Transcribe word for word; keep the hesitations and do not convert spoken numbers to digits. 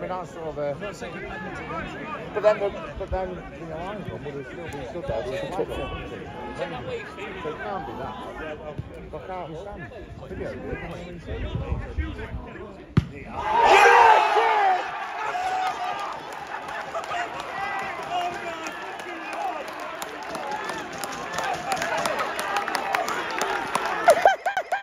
mean, that's sort of a... I'm not saying you hadn't done it. But then, the, but then, you know, I'm would have still been stood there with a flag on. So it can't be that. I can't understand. Video,